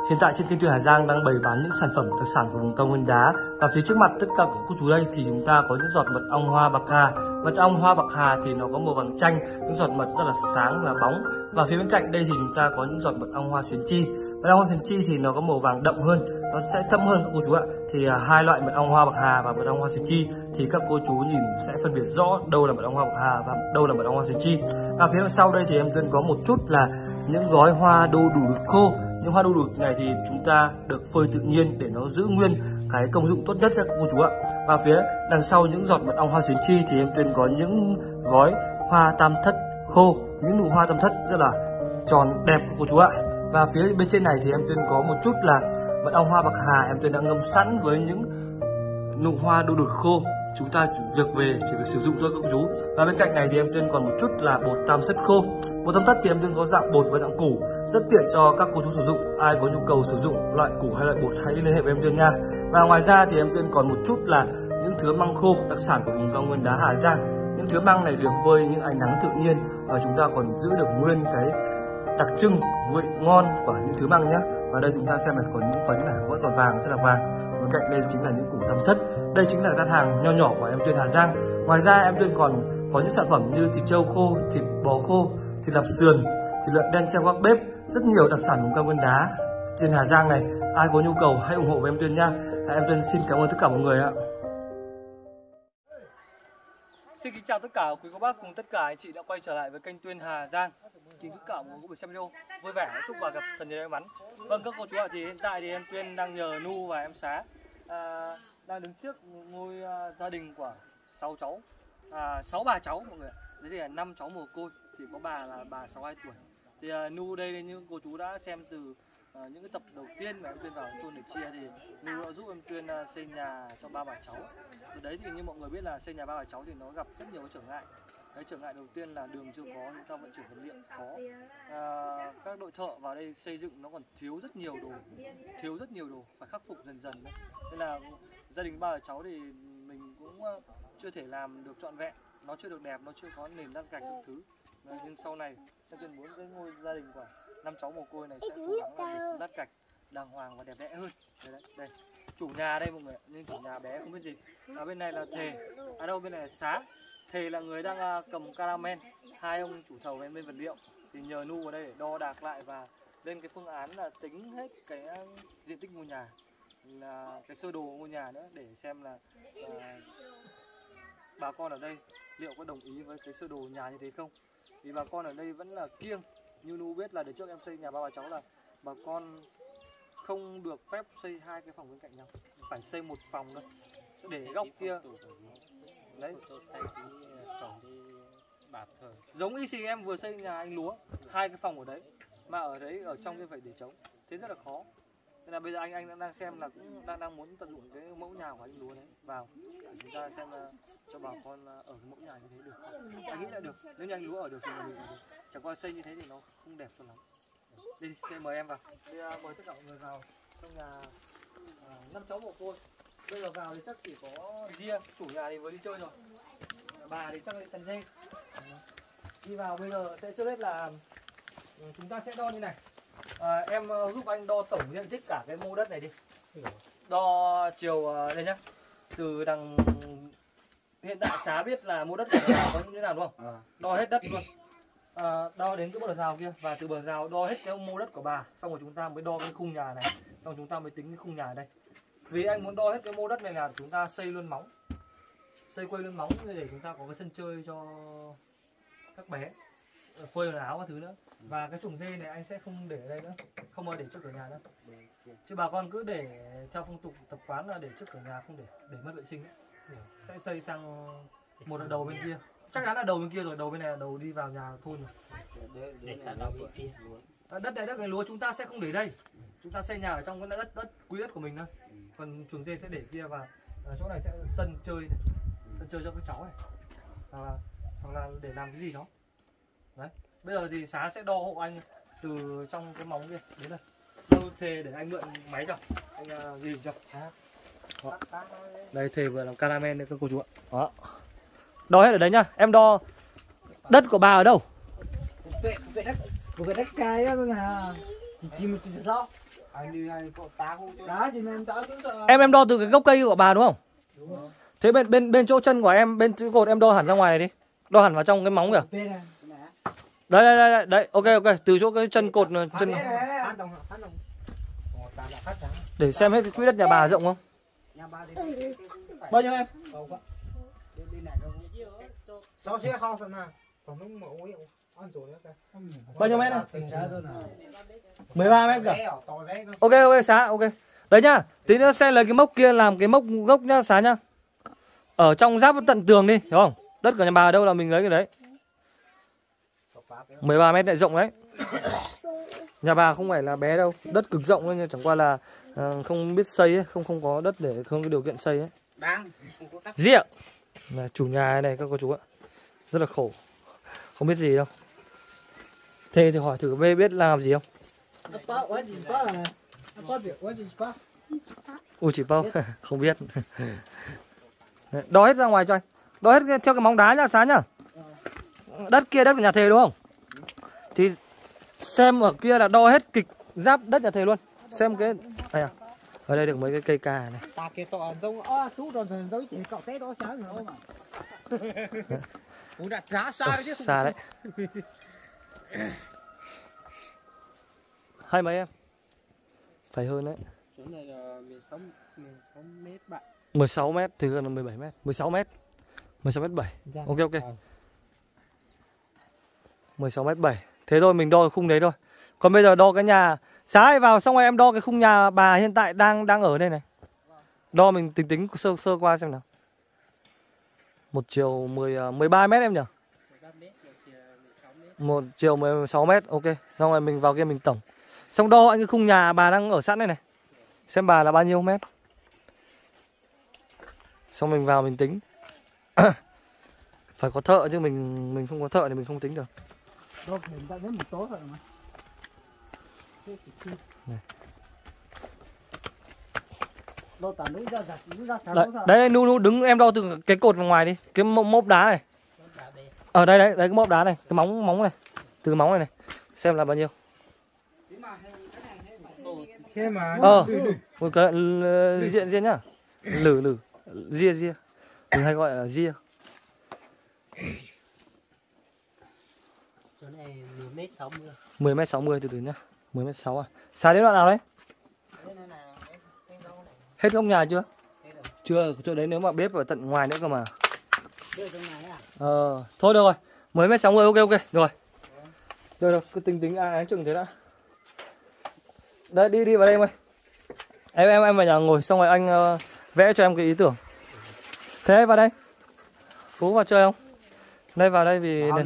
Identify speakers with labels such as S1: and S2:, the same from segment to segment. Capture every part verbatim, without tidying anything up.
S1: Hiện tại trên kênh Tuyền Hà Giang đang bày bán những sản phẩm đặc sản của vùng cao Nguyên Đá. Và phía trước mặt tất cả của cô chú đây thì chúng ta có những giọt mật ong hoa bạc hà. Mật ong hoa bạc hà thì nó có màu vàng chanh, những giọt mật rất là sáng và bóng. Và phía bên cạnh đây thì chúng ta có những giọt mật ong hoa xuyến chi. Mật ong hoa xuyến chi thì nó có màu vàng đậm hơn, nó sẽ thâm hơn các cô chú ạ. Thì à, hai loại mật ong hoa bạc hà và mật ong hoa xuyến chi thì các cô chú nhìn sẽ phân biệt rõ đâu là mật ong hoa bạc hà và đâu là mật ong hoa xuyến chi. Và phía sau đây thì em Tuyền có một chút là những gói hoa đu đủ đực khô. Những hoa đu đủ này thì chúng ta được phơi tự nhiên để nó giữ nguyên cái công dụng tốt nhất cho các cô chú ạ. Và phía đằng sau những giọt mật ong hoa xuyến chi thì em Tuyền có những gói hoa tam thất khô, những nụ hoa tam thất rất là tròn đẹp các cô chú ạ. Và phía bên trên này thì em Tuyền có một chút là mật ong hoa bạc hà, em Tuyền đã ngâm sẵn với những nụ hoa đu đủ khô. Chúng ta chỉ việc về chỉ việc sử dụng thôi các cô chú. Và bên cạnh này thì em Tuyền còn một chút là bột tam thất khô. Bột tam thất thì em Tuyền có dạng bột và dạng củ, rất tiện cho các cô chú sử dụng. Ai có nhu cầu sử dụng loại củ hay loại bột hãy liên hệ với em Tuyền nha. Và ngoài ra thì em Tuyền còn một chút là những thứa măng khô đặc sản của vùng cao Nguyên Đá Hà Giang. Những thứa măng này được phơi những ánh nắng tự nhiên và chúng ta còn giữ được nguyên cái đặc trưng vị ngon của những thứ măng nhé. Và đây chúng ta xem là có những phấn này vẫn còn vàng, rất là vàng. Bên cạnh đây chính là những củ tam thất. Đây chính là gian hàng nho nhỏ của em Tuyền Hà Giang. Ngoài ra em Tuyền còn có những sản phẩm như thịt trâu khô, thịt bò khô, thịt lạp sườn, thịt lợn đen treo gác bếp, rất nhiều đặc sản vùng cao Nguyên Đá trên Hà Giang này. Ai có nhu cầu hãy ủng hộ với em Tuyền nha. Em Tuyền xin cảm ơn tất cả mọi người ạ. Xin kính chào tất cả quý cô bác cùng tất cả anh chị đã quay trở lại với kênh Tuyền Hà Giang. Kính tất cả mọi người xem video vui vẻ, chúc và gặp thật nhiều may mắn. Vâng các cô chú ạ, thì hiện tại thì em Tuyền đang nhờ Nu và em Xá à, đang đứng trước ngôi uh, gia đình của sáu cháu, à, sáu bà cháu mọi người. Đấy thì là năm cháu mồ côi, thì có bà là bà sáu mươi hai tuổi. Thì uh, Nu đây như cô chú đã xem từ uh, những cái tập đầu tiên mà em Tuyền vào thôn để chia thì Nu đã giúp em Tuyền uh, xây nhà cho ba bà cháu. Từ đấy thì như mọi người biết là xây nhà ba bà cháu thì nó gặp rất nhiều trở ngại. Cái trở ngại đầu tiên là đường chưa có, chúng ta vận chuyển vật liệu khó. À, các đội thợ vào đây xây dựng nó còn thiếu rất nhiều đồ, thiếu rất nhiều đồ, phải khắc phục dần dần đấy. Nên là gia đình ba bà cháu thì mình cũng chưa thể làm được trọn vẹn, nó chưa được đẹp, nó chưa có nền lát gạch các thứ. Đấy, nhưng sau này em Tuyền muốn cái ngôi gia đình của năm cháu mồ côi này sẽ cố gắng làm được lát gạch đàng hoàng và đẹp đẽ hơn. Đây, đây, đây. Chủ nhà đây mọi người, nhưng chủ nhà bé không biết gì. Ở bên này là Thề, ở đâu bên này là Xá. Thề là người đang uh, cầm caramel, hai ông chủ thầu bên bên vật liệu thì nhờ Nu vào đây để đo đạc lại và lên cái phương án là tính hết cái uh, diện tích ngôi nhà, là cái sơ đồ ngôi nhà nữa để xem là uh, bà con ở đây liệu có đồng ý với cái sơ đồ nhà như thế không. Vì bà con ở đây vẫn là kiêng, như Nu biết là để trước em xây nhà ba bà cháu là bà con không được phép xây hai cái phòng bên cạnh nhau, phải xây một phòng thôi để góc kia. Đấy, giống y xì em vừa xây nhà anh Lúa, hai cái phòng ở đấy mà ở đấy ở trong kia phải để trống, thế rất là khó. Nên là bây giờ anh anh đang xem là cũng đang đang muốn tận dụng cái mẫu nhà của anh Lúa đấy vào để chúng ta xem uh, cho bà con uh, ở cái mẫu nhà như thế được không? Anh nghĩ là được, nếu như anh Lúa ở được thì mình ở được. Chẳng qua xây như thế thì nó không đẹp cho lắm. Đi, đi mời em vào. Đi, uh, mời tất cả mọi người vào trong nhà uh, năm cháu mồ côi. Bây giờ vào thì chắc chỉ có Gia, chủ nhà thì vừa đi chơi rồi. Bà thì chắc là săn dê. Đi vào bây giờ sẽ trước hết là chúng ta sẽ đo như này. À, em giúp anh đo tổng diện tích cả cái mô đất này đi. Đo chiều đây nhá. Từ đằng hiện tại Xá biết là mô đất của nó có như thế nào đúng không? Đo hết đất luôn. À, đo đến cái bờ rào kia và từ bờ rào đo hết cái mô đất của bà, xong rồi chúng ta mới đo cái khung nhà này, xong chúng ta mới tính cái khung nhà ở đây. Vì anh muốn đo hết cái mô đất này là chúng ta xây luôn móng, xây quây luôn móng để chúng ta có cái sân chơi cho các bé, phơi quần áo các thứ nữa. Và cái chuồng dê này anh sẽ không để ở đây nữa, không bao để trước cửa nhà nữa. Chứ bà con cứ để theo phong tục tập quán là để trước cửa nhà, không để để mất vệ sinh ấy. Sẽ xây sang một là đầu bên kia, chắc chắn là đầu bên kia rồi, đầu bên này là đầu đi vào nhà thôn rồi.
S2: Để sang đầu bên kia.
S1: Đất này đất cái lúa chúng ta sẽ không để đây, chúng ta xây nhà ở trong cái đất đất quý đất của mình thôi. Còn chuồng dê sẽ để kia và chỗ này sẽ sân chơi này, sân chơi cho các cháu này, hoặc là, hoặc là để làm cái gì đó. Đấy, bây giờ thì Xá sẽ đo hộ anh từ trong cái móng kia đến đây. Đâu Thề để anh mượn máy cho, anh uh, ghi cho. Đó. Đây Thề vừa làm caramel đấy các cô chú ạ. Đó. Đo hết ở đấy nhá, em đo đất của bà ở đâu?
S3: Về đất, về đất cái là chỉ một chút rõ.
S1: Em em đo từ cái gốc cây của bà đúng không? Thế bên bên bên chỗ chân của em, bên chỗ cột em đo hẳn ra ngoài này đi. Đo hẳn vào trong cái móng kìa. Đấy đấy đấy đấy, ok ok, từ chỗ cái chân cột chân. Để xem hết cái quỹ đất nhà bà rộng không? Bao nhiêu em? Bao nhiêu mét này? mười ba mét cả. Ok ok Xá, ok. Đấy nhá, tí nữa sẽ lấy cái mốc kia làm cái mốc gốc nhá Xá nhá. Ở trong giáp tận tường đi, hiểu không? Đất của nhà bà ở đâu là mình lấy cái đấy. mười ba mét lại rộng đấy. Nhà bà không phải là bé đâu, đất cực rộng thôi, nhưng chẳng qua là uh, không biết xây ấy, không không có đất để không có điều kiện xây ấy. Ria là chủ nhà này các cô chú ạ, rất là khổ, không biết gì đâu. Thế thì hỏi thử bê biết làm gì không? Ui chỉ bao không biết. Đo hết ra ngoài cho anh, đo hết theo cái móng đá nhá Sáng nhá. Đất kia đất của nhà thề đúng không? Thì xem ở kia là đo hết kịch giáp đất nhà thề luôn. Xem cái này à? Ở đây được mấy cái cây cà này. Xa đấy. Hai mấy em? Phải hơn đấy.
S2: Chỗ này là mười sáu mét bạn.
S1: mười sáu mét thì gần là mười bảy mét. mười sáu mét. mười sáu mét bảy. Ok ok. mười sáu mét bảy. Thế thôi mình đo cái khung đấy thôi. Còn bây giờ đo cái nhà. Sáng vào xong rồi em đo cái khung nhà bà hiện tại đang đang ở đây này. Đo mình tính tính sơ sơ qua xem nào. Một chiều mười, mười ba mét em nhỉ? Một chiều mười sáu mét. Ok. Xong rồi mình vào kia mình tổng. Xong đo anh cái khung nhà bà đang ở sẵn đây này. Xem bà là bao nhiêu mét. Xong mình vào mình tính. Phải có thợ chứ mình mình không có thợ thì mình không tính được. Này. Đấy, đấy Nu Nu đứng em đo từ cái cột vào ngoài đi, cái mốp đá này. Ở đây đấy, đấy cái mốp đá này, cái móng móng này, từ cái móng này này, xem là bao nhiêu. Ờ, một cái diện diện nhá, lử lử, ria ria, mình hay gọi là ria.
S2: Chỗ này mười mét sáu mươi.
S1: mười mét sáu mươi từ từ nhá, mười mét sáu à. Xa đến đoạn nào đấy? Hết góc nhà chưa? Chưa, chỗ đấy nếu mà bếp ở tận ngoài nữa cơ mà. Ờ, thôi được rồi, mười mét sáu mươi ok ok, rồi. Rồi rồi, cứ tính tính ai chừng thế đã. Đây đi đi vào đây em ơi. Em em em vào nhà ngồi xong rồi anh uh, vẽ cho em cái ý tưởng. Thế vào đây. Phú vào chơi không? Đây vào đây vì này.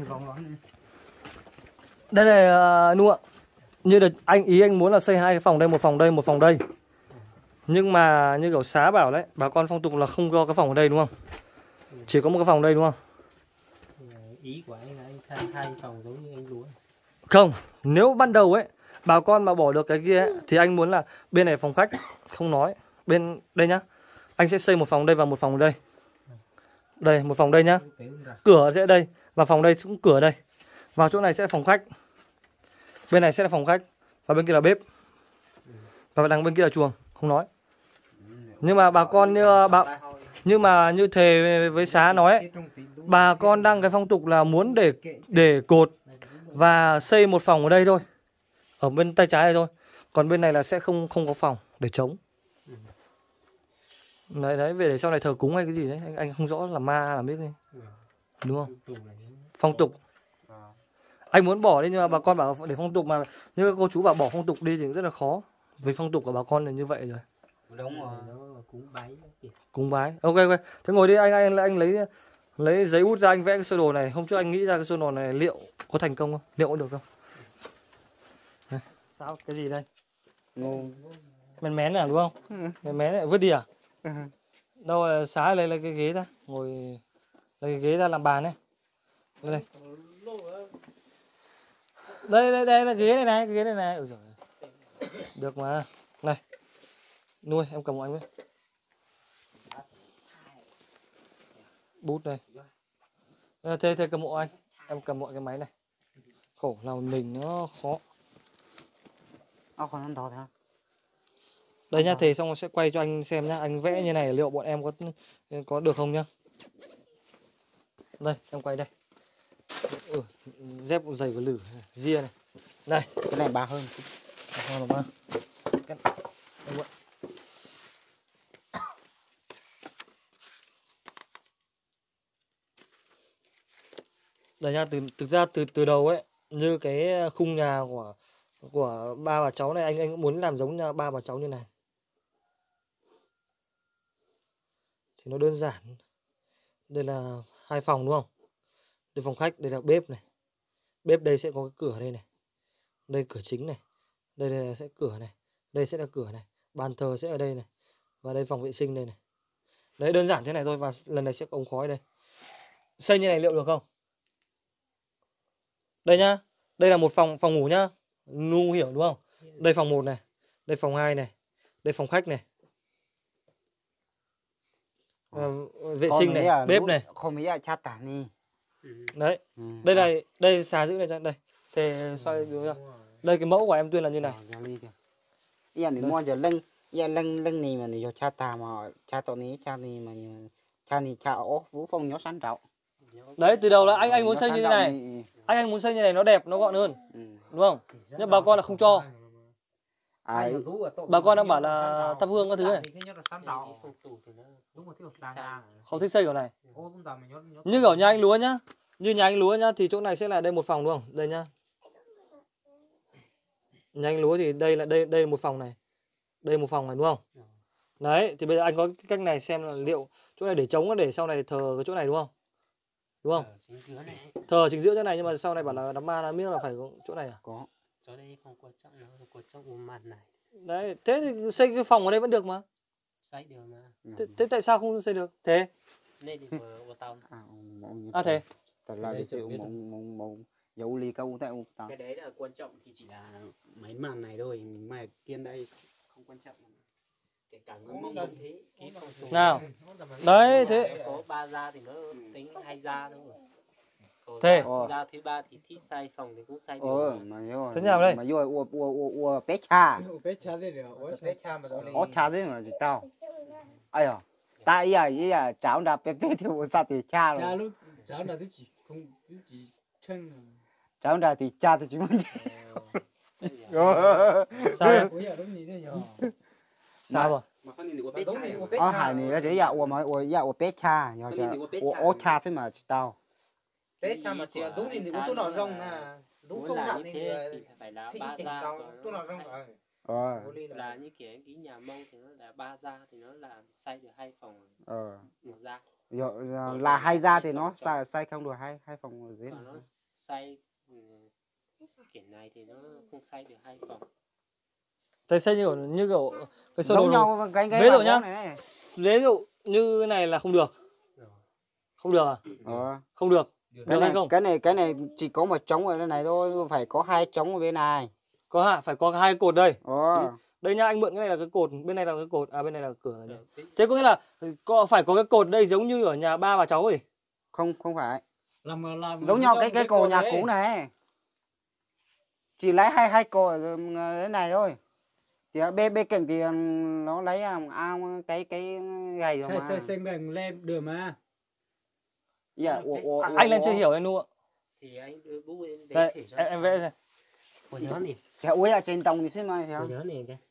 S1: Đây này uh, Nu ạ. Như được anh ý anh muốn là xây hai cái phòng đây, một phòng đây, một phòng đây. Nhưng mà như kiểu Xá bảo đấy, bà con phong tục là không có cái phòng ở đây đúng không? Chỉ có một cái phòng đây đúng không?
S2: Ý của anh là anh xây hai phòng giống như anh Lúa.
S1: Không, nếu ban đầu ấy bà con mà bỏ được cái kia ấy, thì anh muốn là bên này phòng khách, không nói. Bên đây nhá. Anh sẽ xây một phòng đây và một phòng đây. Đây, một phòng đây nhá. Cửa sẽ đây và phòng đây cũng cửa đây. Vào chỗ này sẽ là phòng khách. Bên này sẽ là phòng khách và bên kia là bếp. Và đằng bên kia là chuồng, không nói. Nhưng mà bà con như bà nhưng mà như thề với Xá nói ấy, bà con đang cái phong tục là muốn để để cột và xây một phòng ở đây thôi. Ở bên tay trái này thôi. Còn bên này là sẽ không không có phòng để trống. Đấy đấy, về để sau này thờ cúng hay cái gì đấy, anh, anh không rõ là ma là biết gì. Đúng không? Phong tục. Anh muốn bỏ đi nhưng mà bà con bảo để phong tục mà như cô chú bảo bỏ phong tục đi thì rất là khó. Vì phong tục của bà con là như vậy rồi.
S2: Đúng rồi, nó cúng bái.
S1: Cúng bái. Ok ok. Thế ngồi đi anh anh anh lấy lấy giấy bút ra anh vẽ cái sơ đồ này, hôm trước anh nghĩ ra cái sơ đồ này liệu có thành công không? Liệu có được không? Này. Sao cái gì đây? Ngô. Mén mén à đúng không? Ừ. Mén mén này vứt đi à? Ừ. Đâu là Xá lấy lấy cái ghế ra, ngồi lấy cái ghế ra làm bàn này. Đây đây. Đây đây đây là ghế này này, cái ghế này này. Ôi giời. Được mà. Này. Nuôi em cầm của anh với. Bút đây. À, thế thế cầm hộ anh. Em cầm mọi cái máy này. Khổ lòng mình nó khó.
S3: Áo còn ăn đỏ thôi.
S1: Đây nhá, thề xong rồi sẽ quay cho anh xem nhá. Anh vẽ như này liệu bọn em có có được không nhá. Đây, em quay đây. Ừ, dép giày của lử, ria này. Đây,
S3: Cái này bạc hơn.
S1: không được cái đây vậy. Đây nha, từ thực ra từ từ đầu ấy, như cái khung nhà của của ba bà cháu này, anh anh cũng muốn làm giống như ba bà cháu như này. Thì nó đơn giản. Đây là hai phòng đúng không? Đây phòng khách, đây là bếp này. Bếp đây sẽ có cái cửa đây này. Đây cửa chính này. Đây, đây là sẽ cửa này. Đây sẽ là cửa này. Bàn thờ sẽ ở đây này. Và đây phòng vệ sinh đây này. Đấy, đơn giản thế này thôi. Và lần này sẽ có ống khói đây. Xây như này liệu được không? Đây nhá. Đây là một phòng phòng ngủ nhá. Nu hiểu đúng không? Đây phòng một này. Đây phòng hai này. Đây phòng khách này. À, vệ sinh này, bếp này.
S3: Không ý là chát tả đi.
S1: Đấy. Đây là đây xà giữ này cho đây. Thế xoay đúng chưa? Đây cái mẫu của em Tuyên là như này.
S3: Ý là mua cho lưng, ý là lưng lưng này mà này cho chát tả mà chát tổ này chát này mà chát này chát ố vũ phong nhó sán rau.
S1: Đấy, từ đầu là anh anh muốn xây như thế này. Anh anh muốn xây như này nó đẹp, nó gọn hơn. Đúng không? Nhưng bà con là không cho.
S3: À,
S1: bà con đang bảo là thắp hương các thứ này. Không thích xây kiểu này. Như kiểu nhà anh Lúa nhá. Như nhà anh Lúa nhá thì chỗ này sẽ là đây một phòng đúng không? Đây nhá. Nhà anh Lúa thì đây là đây đây là một phòng này. Đây một phòng này đúng không? Đấy, thì bây giờ anh có cái cách này xem là liệu chỗ này để trống để sau này thờ cái chỗ này đúng không? Đúng không? Thờ chính giữa chỗ này nhưng mà sau này bảo là đám ma nó biết là phải có chỗ này à?
S3: Có.
S2: Chỗ đây không quan trọng nữa, quan trọng của mặt này.
S1: Đấy, thế thì xây cái phòng ở đây vẫn được mà.
S2: Xây được mà.
S1: Thế, thế tại sao không xây được? Thế.
S2: Nên thì vừa của tao.
S1: À thế.
S3: Thật là để chịu mộng mộng mộng dấu ly câu tại ông ta.
S2: Cái đấy là quan trọng thì chỉ là mấy màn này thôi, mà kiên đây không quan trọng. Kể cả người mong muốn thế, cái phòng thủ.
S1: Nào. Đấy thế.
S2: Có ba gia thì nó tính hai gia thôi.
S1: Thế.
S2: Gia thứ ba thì thích xây phòng thì cũng xây được.
S3: Ờ mà rồi.
S1: Thế nào đây?
S3: Mà rồi ua ua ua ua bé cha.
S4: Bé cha đấy rồi, bé cha mà đó.
S3: Ó cha đấy mà gì tao. Ai à. Ta ý à ý à cháu đã bé bé thì ua sao thì cha rồi.
S4: Cha lúc cháu là thứ chỉ không thứ chỉ chân.
S3: Cháu đã thì cha thì chúng mình.
S1: Sao em?
S4: Ủa giờ đúng gì đấy nhở?
S1: Sao rồi?
S3: Ờ hải này nó chỉ là ua mà ua dạ ua bé cha, nhờ cha ua ó cha thế mà chỉ tao.
S4: Bé cha mà chỉ đúng thì cũng tôi nói rong à. Đúng không
S2: là
S4: nặng
S2: như
S4: thì
S2: thế thì phải là ba gia.
S4: tôi nói rong rồi.
S3: Ờ.
S2: Là như kiểu cái nhà Mông thì nó là ba gia thì nó là xây được hai phòng.
S3: Ờ.
S2: Một gia.
S3: Rồi là hai gia thì nó xây xây không được hai hai phòng ở dưới.
S2: Còn nó xây kiểu này thì nó không xây được hai phòng.
S1: Thế xây như kiểu như kiểu cái sơ
S3: Giống
S1: đồ
S3: nhau cái cái
S1: ví dụ nhá.
S3: này.
S1: Ví dụ như cái này là không được. Không được à?
S3: Ờ.
S1: Không được.
S3: Cái
S1: Được hay
S3: này
S1: không?
S3: cái này cái này chỉ có một trống ở đây này thôi, phải có hai trống ở bên này.
S1: Có hả? Phải có hai cột đây.
S3: Ờ.
S1: Đây nhá, anh mượn cái này là cái cột, bên này là cái cột, à bên này là cửa nhỉ. Thế có nghĩa là có phải có cái cột đây giống như ở nhà ba bà cháu ấy.
S3: Không không phải.
S4: Làm làm
S3: Giống nhau cái cái cột nhà cũ này. Chỉ lấy hai hai cột thế này thôi. Thì bên bên cạnh thì nó lấy ao cái cái gầy rồi
S4: xây
S3: mà.
S4: xây xây ngành lên được mà.
S3: Dạ, ủa, ủa,
S1: Anh lên chưa hiểu anh nu ạ.
S2: Thì anh đưa bút lên để
S1: Đây,
S2: thể cho
S1: em, em vẽ này.
S2: của nhớ nè.
S3: Chả uống ở trên tông thì xem mà
S2: Của
S3: sao.
S2: nhớ nè kìa.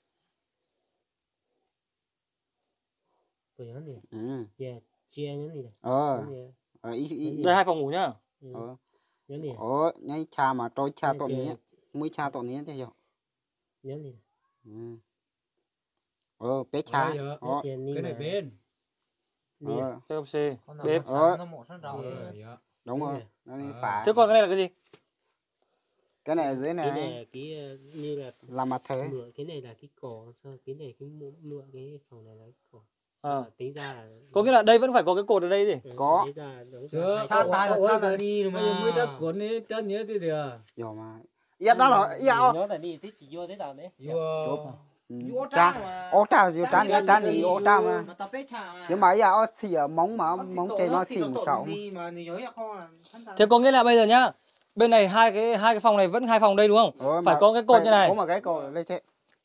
S2: Của nhớ nè.
S3: Ừ.
S2: Chia chia nhớ nè.
S3: Ờ. Ờ ý ý.
S1: Đây hai phòng ngủ nhá.
S3: Ờ.
S2: Nhớ nè.
S3: Ồ, nhảy cha mà trôi cha tội ní, mũi cha tội ní thế hiểu.
S2: Nhớ nè.
S3: Ừ. Ờ, bé cha.
S4: Ờ. Cái này bên.
S3: Ờ.
S1: Cái ông C, bếp.
S3: Ờ.
S4: Nó một sẵn rau rồi.
S3: Đúng rồi. Nó đi phá.
S1: Thế còn cái này là cái gì?
S3: Cái này ở dưới
S2: Cái
S3: này
S2: này cái như là
S3: là mặt thế.
S2: mượn cái này là cái cỏ, sao cái này cái mượn cái phòng này là cái cỏ.
S1: À.
S2: Tính ra là
S1: Có nghĩa là đây vẫn phải có cái cột ở đây gì?
S3: Có.
S2: Tính ra đúng
S4: Chưa,
S2: ra
S4: cha ta cha ta đi mà. Mới ra cuốn ấy, chân nhớ thì được.
S3: Rồi mà. Dạ đó là dạ.
S2: Nhớ là đi tí chỉ vô thế nào đấy.
S4: Vô.
S3: Cha. Ô cha, vô cha đi cha đi ô cha mà.
S4: Mà tao bé cha mà.
S3: Nhưng mà dạ ô thì ở móng mà móng trên nó xỉu sậu.
S1: Thế có nghĩa là bây giờ nhá. Bên này hai cái hai cái phòng này vẫn hai phòng đây đúng không?
S3: Ờ,
S1: phải có cái cột như này.
S3: Có một cái cột ở đây chứ.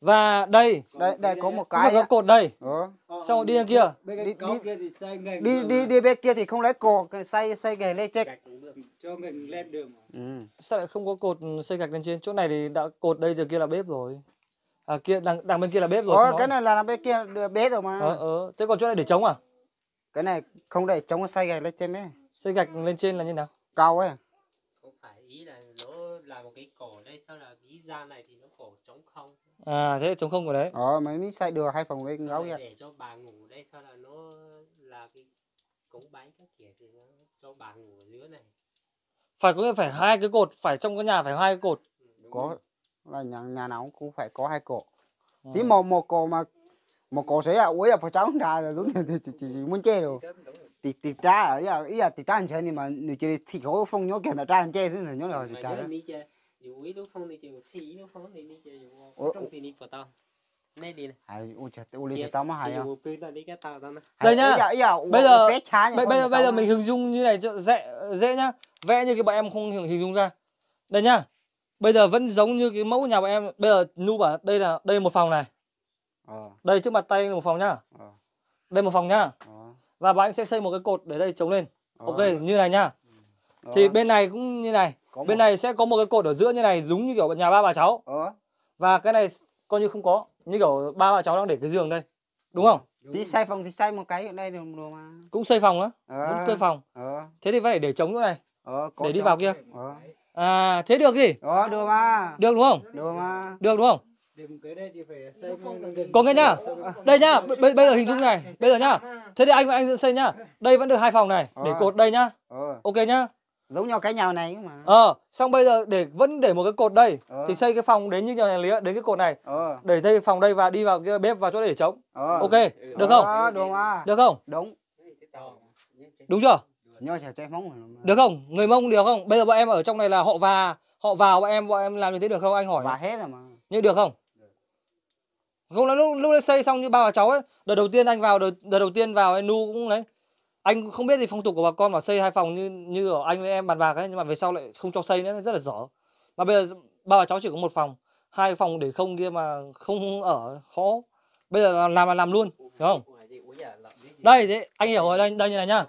S1: Và đây
S3: đây đây có một
S1: cũng
S3: cái
S1: phải có
S3: á.
S1: cột đây.
S3: Ờ.
S1: Xong rồi đi đằng kia.
S2: Bên
S3: Đi-
S2: cái cống
S3: đi-
S2: kia thì xây ngành
S3: đi đi đi bên kia thì không lấy cột xây xây gạch lên chết.
S2: gạch cũng được. Cho ngành lên đường mà.
S3: Ừ.
S1: Sao lại không có cột xây gạch lên trên? Chỗ này thì đã cột đây, giờ kia là bếp rồi. À kia đằng đằng bên kia là bếp rồi.
S3: Ờ,
S1: không
S3: cái
S1: nói.
S3: này là bên kia đưa bếp rồi mà.
S1: Ờ ờ, thế còn chỗ này để trống à?
S3: Cái này không để chống xây gạch lên trên đấy.
S1: Xây gạch lên trên là như nào?
S3: Cao ấy.
S2: Không phải, ý là nó là một cái cổ đây, sau là cái gian này thì nó cổ trống không.
S1: À thế trống không của đấy.
S3: Ờ mấy mới xây được hai phòng với
S2: Sau
S3: gấu
S2: này
S3: vậy.
S2: để cho bà ngủ đây, sau là nó là cái cống bánh các kiểu thì nó cho bà ngủ ở dưới này.
S1: Phải có phải hai cái cột, phải trong cái nhà phải hai cái cột.
S2: Đúng
S3: Có
S2: rồi.
S3: là nhà nhà nào cũng phải có hai cổ.
S1: Ừ.
S3: Tí một một cổ mà một cổ sẽ à ui à phải cháu ra rồi đúng thì chỉ chỉ muốn chơi rồi. Thì thì ra ở ý là ý là thì ra anh chơi nhưng mà nếu chỉ thì có phong nhớ kiện là ra anh chơi chứ nhớ là chỉ
S2: Mà
S3: cả.
S2: nhớ đi chơi, dù ý lúc không thì chịu thi lúc không thì đi chơi dù
S3: Ủa,
S2: trong thì đi của tao. Này đi này.
S3: Hay ui trời ui lý tao mà hay à.
S2: Dù pin là đi cái tao tao này.
S1: Đây nhá.
S3: Ý là
S1: Bây giờ
S3: bé chá
S1: bây, bây giờ bây giờ mình hình dung như này cho dễ dễ nhá. Vẽ như cái bọn em không hình, hình dung ra. Đây nhá. Bây giờ vẫn giống như cái mẫu nhà bọn em. Bây giờ Nu bảo đây là đây là một phòng này.
S3: Ờ.
S1: Đây trước mặt tay là một phòng nhá.
S3: Ờ.
S1: Đây một phòng nhá.
S3: Ờ.
S1: Và bạn sẽ xây một cái cột để đây chống lên.
S3: Ờ.
S1: Ok, như này nhá.
S3: Ờ.
S1: Thì bên này cũng như này.
S3: Có
S1: Bên
S3: một-
S1: này sẽ có một cái cột ở giữa như này, giống như kiểu nhà ba bà cháu.
S3: Ờ.
S1: Và cái này coi như không có, như kiểu ba bà cháu đang để cái giường đây. Đúng không?
S3: Tí xây phòng thì xây một cái ở đây được rồi mà.
S1: Cũng xây phòng á,
S3: Ờ.
S1: vẫn thuê phòng.
S3: Ờ.
S1: Thế thì phải để trống chỗ này
S3: Ờ. có
S1: để đi
S3: cho-
S1: vào kia.
S3: Ờ.
S1: À, thế được gì?
S3: Ờ được mà.
S1: Được đúng không?
S3: Được mà.
S1: Được đúng không?
S2: Điểm cái đây thì phải xây phong
S1: Có nghe nhá. Đây nhá, bây, bây giờ hình dung này, bây giờ nhá. Thế thì anh anh xây nhá. Đây vẫn được hai phòng này, để
S3: Ờ.
S1: cột đây nhá.
S3: Ờ.
S1: Ok nhá.
S3: Giống nhau cái nhà này mà.
S1: Ờ, xong bây giờ để vẫn để một cái cột đây
S3: Ờ.
S1: thì xây cái phòng đến như nhà lý đến cái cột này.
S3: Ờ.
S1: Để đây phòng đây và đi vào cái bếp vào chỗ để trống.
S3: Ờ.
S1: Ok, được không?
S3: Ờ, được mà.
S1: Được không?
S3: Đúng.
S1: Đúng chưa?
S3: Nhớ chả chơi móng rồi mà.
S1: Được không? Người Mông được không? Bây giờ bọn em ở trong này là họ và họ vào bọn em bọn em làm như thế được không? Anh hỏi.
S3: Và hết rồi mà.
S1: Như được không? Không là lúc lúc đấy xây xong như ba bà cháu ấy, đợt đầu tiên anh vào đợt, đợt đầu tiên vào anh Nu cũng đấy. Anh không biết gì phong tục của bà con mà xây hai phòng như như ở anh với em bàn bạc ấy, nhưng mà về sau lại không cho xây nữa, rất là dở. Mà bây giờ ba bà cháu chỉ có một phòng, hai phòng để không kia mà không ở khó. Bây giờ làm làm là làm luôn, đúng không? Đây thế anh hiểu rồi, đây đây như này nhá.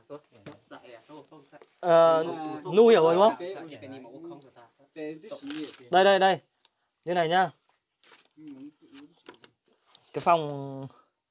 S1: Ờ, Nu hiểu rồi đúng không? Đây đây đây. Như này nhá. Cái phòng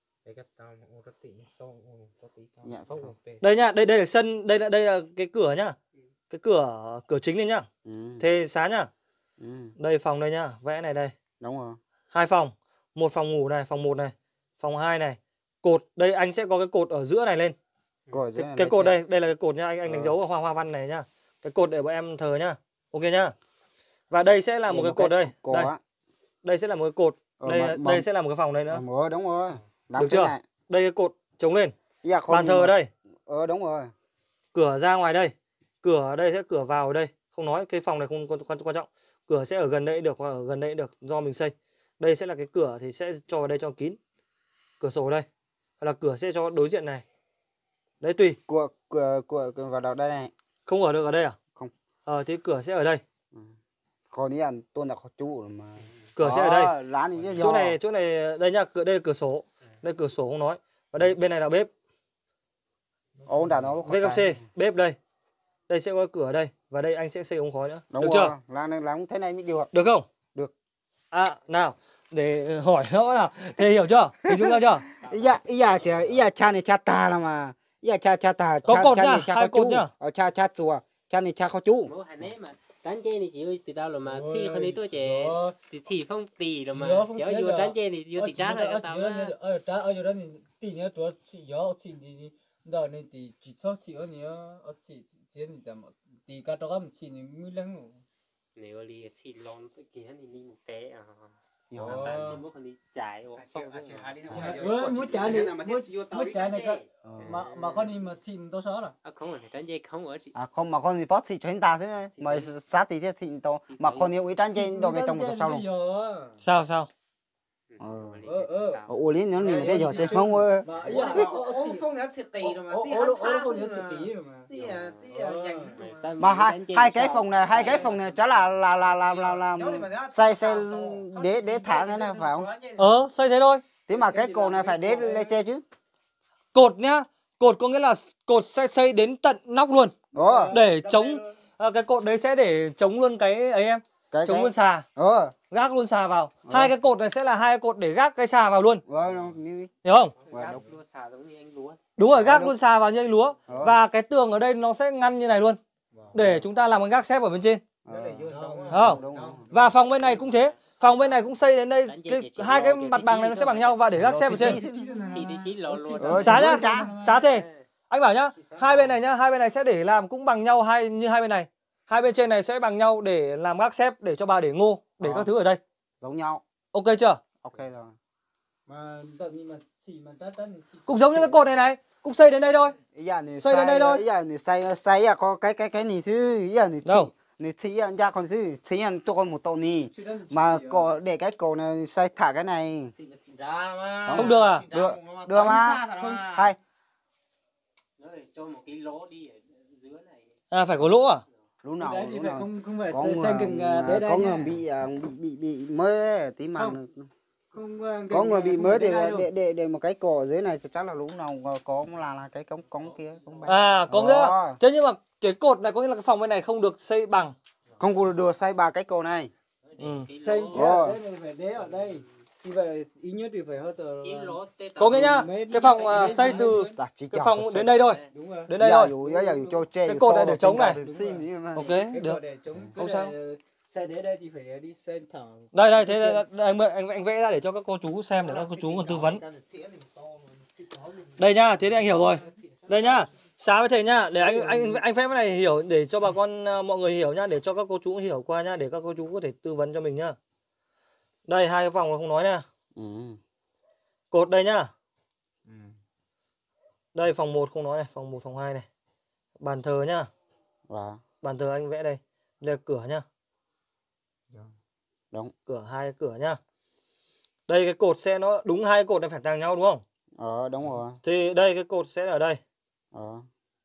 S3: Dạ,
S1: đây nhá, đây đây là sân, đây là đây là cái cửa nhá. Cái cửa cửa chính đây nhá.
S3: Ừ.
S1: Thế xá nhá.
S3: Ừ.
S1: Đây phòng đây nhá, vẽ này đây.
S3: Đúng rồi.
S1: Hai phòng, một phòng ngủ này, phòng một này, phòng hai này. Cột, đây anh sẽ có cái cột ở giữa này lên.
S3: Cột
S1: Cái, cái cột đây, đây là cái cột nhá, anh anh đánh dấu vào hoa hoa văn này nhá. Cái cột để bọn em thờ nhá. Ok nhá. Và đây sẽ là một cái cột đây.
S3: Cột
S1: Đây.
S3: á.
S1: Đây sẽ là một cái cột.
S3: Ờ,
S1: Đây
S3: mà-
S1: đây
S3: mà-
S1: sẽ là một cái phòng đây nữa.
S3: Ờ, rồi, đúng rồi. Làm
S1: Được
S3: cái
S1: chưa?
S3: này.
S1: Đây cái cột chống lên.
S3: Dạ, không
S1: Bàn
S3: gì
S1: thờ ở
S3: mà-
S1: đây.
S3: Ờ đúng rồi.
S1: Cửa ra ngoài đây. Cửa ở đây sẽ cửa vào ở đây. Không nói cái phòng này không quan, quan, quan trọng. Cửa sẽ ở gần đây được hoặc ở gần đây được do mình xây. Đây sẽ là cái cửa thì sẽ cho vào đây cho kín. Cửa sổ ở đây. Hoặc là cửa sẽ cho đối diện này. Đấy tùy.
S3: Của của của của vào đầu đây này.
S1: Không ở được ở đây à?
S3: Không.
S1: Ờ thì cửa sẽ ở đây.
S3: Còn đi ăn tôi là khó chủ rồi mà.
S1: Cửa sẽ ở đây.
S3: Lán thì chứ
S1: Chỗ này chỗ này đây nhá, cửa đây là cửa sổ. Đây cửa sổ không nói. Và đây bên này là bếp.
S3: Ôn đã nó
S1: vê ca xê, bếp đây. Đây sẽ có cửa ở đây và đây anh sẽ xây ống khói nữa.
S3: Đúng
S1: được
S3: rồi.
S1: chưa?
S3: Làm làm thế này mới được.
S1: Được không?
S3: Được.
S1: À nào, để hỏi nữa nào. Thế hiểu chưa? Hình dung ra chưa?
S3: Ý dạ ý dạ chờ ý dạ cha này cha ta là mà. Ý dạ cha cha ta.
S1: Có
S3: cha-
S1: cột
S3: cha
S1: nhá,
S3: này cha
S1: hai
S3: khó
S1: cột
S3: chú.
S1: nhá.
S3: Ờ cha cha chùa. Cha này cha khó chú.
S2: Bố hẳn ấy mà trán trên thì chỉ từ tao là mà thi không đi tôi trẻ thì chỉ phong tỷ rồi mà
S4: Gió phong
S2: kéo
S4: tía
S2: vô
S4: rồi.
S2: trán trên thì vô tỷ trán rồi các tao á.
S4: ở trái ở chỗ đó thì tỷ nhớ chỗ chị gió chị thì đó nên thì chỉ cho chị ở nhớ ở chị chị thì tầm tỷ cả đó mà chị thì mới lắng ngủ.
S2: Nếu đi thì lon tôi kia thì đi một té à.
S4: Ờ.
S2: Nhiều bạn thì bố không đi chạy phong
S4: Với mỗi trái này mỗi mỗi trái này cơ mà mà con đi mà chị tôi xóa rồi.
S2: à không phải trán trên không ở chị
S3: À không mà con thì bót xịt chuyến ta thế mà sát tí thế xịn to mà con yêu ý trán trên đồ bê tông của sau luôn.
S1: Sao sao?
S2: Ừ,
S3: Ờ.
S4: Ờ, ờ.
S3: Ủa lý nó nhìn thấy giờ chơi không ơi.
S4: Mà ý
S5: Ủa,
S4: là
S5: ủa, ủa, phong nhớ thiệt tỷ rồi mà, tí hát tha
S4: không
S5: thôi
S4: nhớ
S5: mà.
S4: chữ tí rồi mà.
S5: Tí à, tí à, dành.
S3: Mà hai hai cái phòng này, hai cái phòng này chắc là là là là là, là xây xây để để thả cái này phải không?
S1: Ờ, xây thế thôi.
S3: Thế mà cái cột này phải để lên trên chứ.
S1: Cột nhá. Cột có nghĩa là cột sẽ xây đến tận nóc luôn.
S3: Ờ.
S1: Để chống à, cái cột đấy sẽ để chống luôn cái ấy em.
S3: Cái
S1: Chống
S3: cái
S1: luôn xà.
S3: Ờ.
S1: Gác luôn xà vào.
S3: Ờ.
S1: Hai cái cột này sẽ là hai cái cột để gác cái xà vào luôn.
S3: Vâng, như
S1: Hiểu không?
S5: Gác lúa xà giống như anh lúa.
S1: Đúng rồi, gác
S3: đúng.
S1: luôn xà vào như anh lúa.
S3: Ờ.
S1: Và cái tường ở đây nó sẽ ngăn như này luôn. Để chúng ta làm cái gác xếp ở bên trên.
S3: Ờ.
S1: Không?
S3: Đúng, đúng.
S1: Và phòng bên này cũng thế. Phòng bên này cũng xây đến đây, cái, hai cái mặt bằng này nó sẽ bằng nhau và để gác xếp ở trên.
S5: Thì đi chỉ lò lúa.
S3: Ờ,
S1: Xá
S3: chỉ
S1: nhá,
S3: chán.
S1: xá thế. Anh bảo nhá, hai bên này nhá, hai bên này sẽ để làm cũng bằng nhau hai như hai bên này. Hai bên trên này sẽ bằng nhau để làm gác xếp để cho bà để ngô, để
S3: Ờ.
S1: các thứ ở đây.
S3: Giống nhau.
S1: Ok chưa?
S3: Ok rồi.
S4: Mà tận nhưng mà chỉ mà tắt tắt chỉ
S1: Cũng giống như cái cột này này, cũng xây đến đây thôi.
S3: Ý giờ này
S1: Xây đến đây thôi.
S3: Ý giờ này xây xây à có cái cái cái này chứ. Ý giờ này
S1: Đâu?
S3: này chỉ anh ra còn chứ. Chỉ anh tôi còn một tổ này.
S4: Chứ đang
S3: Mà
S4: chỉ,
S3: có để cái cổ này xây thả cái này.
S5: Xịn là xịn ra mà.
S1: Không được à?
S3: Được, được mà.
S5: Không.
S3: Hay.
S5: Nó để cho một cái lỗ đi ở dưới này.
S1: À phải có lỗ à?
S3: Lúc nào
S4: đấy thì
S3: lúc
S4: phải
S3: nào
S4: không không phải
S3: có
S4: xây
S3: người,
S4: xây cứng à, đấy đây
S3: có
S4: nhá.
S3: người bị à, bị bị bị mới ấy, tí mà
S4: Không. Không à,
S3: có
S4: cứng
S3: người
S4: à,
S3: bị
S4: không
S3: mới
S4: phải
S3: thì
S4: đây này đâu.
S3: để để để một cái cổ ở dưới này thì chắc là lúc nào có là là cái cống cống kia cống bay.
S1: À có nghĩa là,
S3: Đó.
S1: thế nhưng mà cái cột này có nghĩa là cái phòng bên này không được xây bằng.
S3: Không có được xây ba cái cổ này.
S1: Ừ.
S4: Xây
S3: Ờ.
S4: đây này phải đế ở đây. Thì vậy ít nhất thì phải hơn tờ.
S5: Cái lỗ tê
S1: Có nghĩa nhá,
S4: Mấy-
S1: cái phòng
S4: mấy-
S1: à, xây từ
S3: Ta chỉ
S1: cái
S3: chọn
S1: phòng
S3: cái
S1: đến đây thôi,
S4: Đúng rồi.
S1: đến đây thôi.
S3: Dù giờ dù cho chê.
S1: Cái cột này để chống này. Ok,
S4: Cái
S1: được.
S4: cột để chống
S1: Không
S4: cái
S1: sao.
S4: này, xây đế đây thì phải đi xây thẳng.
S1: Đây đây, thế đây, đây, anh, anh anh vẽ ra để cho các cô chú xem để các cô chú còn tư vấn. Đây nhá, thế thì anh hiểu rồi. Đây nhá, xá với thầy nhá, để anh anh anh vẽ cái này hiểu để cho bà con à, mọi người hiểu nhá, để cho các cô chú hiểu qua nhá, để các cô chú có thể tư vấn cho mình nhá. Đây hai cái phòng không nói nè.
S3: Ừ.
S1: Cột đây nhá. Đây phòng một không nói này, phòng một phòng hai này. Bàn thờ nhá.
S3: Và
S1: Bàn thờ anh vẽ đây. Đây là cửa nhá.
S3: đúng.
S1: Cửa hai cái cửa nhá. Đây cái cột sẽ nó đúng hai cái cột này phải tàng nhau đúng không?
S3: Ờ đúng rồi.
S1: Thì đây cái cột sẽ ở đây.
S3: Ờ.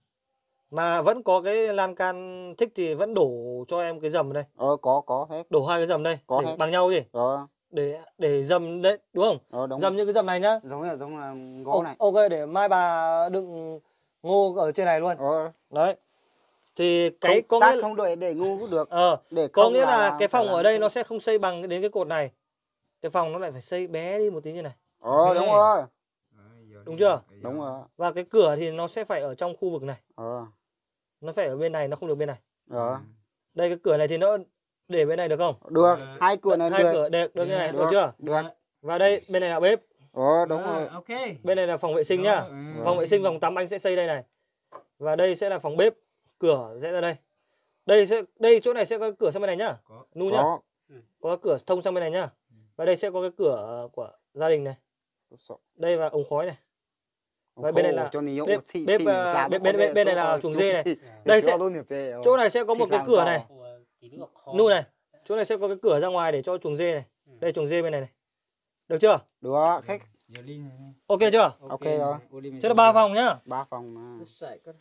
S1: Mà vẫn có cái lan can thích thì vẫn đổ cho em cái dầm ở đây.
S3: Ờ có có hết.
S1: Đổ hai cái dầm đây
S3: Có
S1: để
S3: hết.
S1: bằng nhau gì?
S3: Ờ.
S1: Để để dầm đấy đúng không?
S3: Ờ đúng.
S1: Dầm như cái dầm này nhá.
S3: Giống là giống là gỗ
S1: Ô,
S3: này.
S1: ok để mai bà đựng ngô ở trên này luôn.
S3: Ờ.
S1: Đấy. Thì cái
S3: Không,
S1: có
S3: tác
S1: nghĩa
S3: không để để ngu cũng được.
S1: ờ
S3: Để
S1: có
S3: không
S1: nghĩa là,
S3: là
S1: cái
S3: phải
S1: phòng
S3: làm
S1: ở đây
S3: không-
S1: nó sẽ không xây bằng đến cái cột này. Cái phòng nó lại phải xây bé đi một tí như này.
S3: Ờ đúng rồi.
S1: Đúng chưa?
S3: Đúng rồi.
S1: Và cái cửa thì nó sẽ phải ở trong khu vực này.
S3: Ờ.
S1: Nó phải ở bên này, nó không được bên này.
S3: Ờ.
S1: Đây cái cửa này thì nó để bên này được không?
S3: Được, hai cửa này
S1: Hai
S3: được.
S1: cửa được, được như này, được
S3: Được.
S1: chưa?
S3: Được.
S1: Và đây bên này là bếp,
S3: Ờ đúng rồi.
S4: Ok.
S1: bên này là phòng vệ sinh nhá.
S4: Ừ.
S1: Phòng vệ sinh, phòng tắm anh sẽ xây đây này. Và đây sẽ là phòng bếp, cửa sẽ ra đây. Đây sẽ đây chỗ này sẽ có cửa sang bên này nhá.
S4: Có.
S1: Nu nhá.
S3: Có.
S1: Có cửa thông sang bên này nhá. Và đây sẽ có cái cửa của gia đình này. Đây và ống khói này. Và bên này là
S3: cho nhiều
S1: bếp-
S3: thị-
S1: bếp,
S3: thị
S1: à,
S3: làm
S1: bếp-
S3: có
S1: bên-
S3: thể
S1: bên- bên này là
S3: cho-
S1: chuồng
S3: cho
S1: dê này.
S3: thị-
S1: Đây
S3: cho
S1: sẽ-
S3: luôn nhập về.
S1: Chỗ này sẽ có một
S3: Thị
S1: cái
S3: làm
S1: cửa
S3: giàu.
S1: này. Nu này. Chỗ này sẽ có cái cửa ra ngoài để cho chuồng dê này. Đây chuồng dê bên này này. Được chưa?
S3: Được, khách.
S4: Giờ đi này.
S1: Ok chưa?
S3: Ok rồi.
S1: Thế là ba phòng nhá.
S3: Ba phòng mà.
S4: Sải con.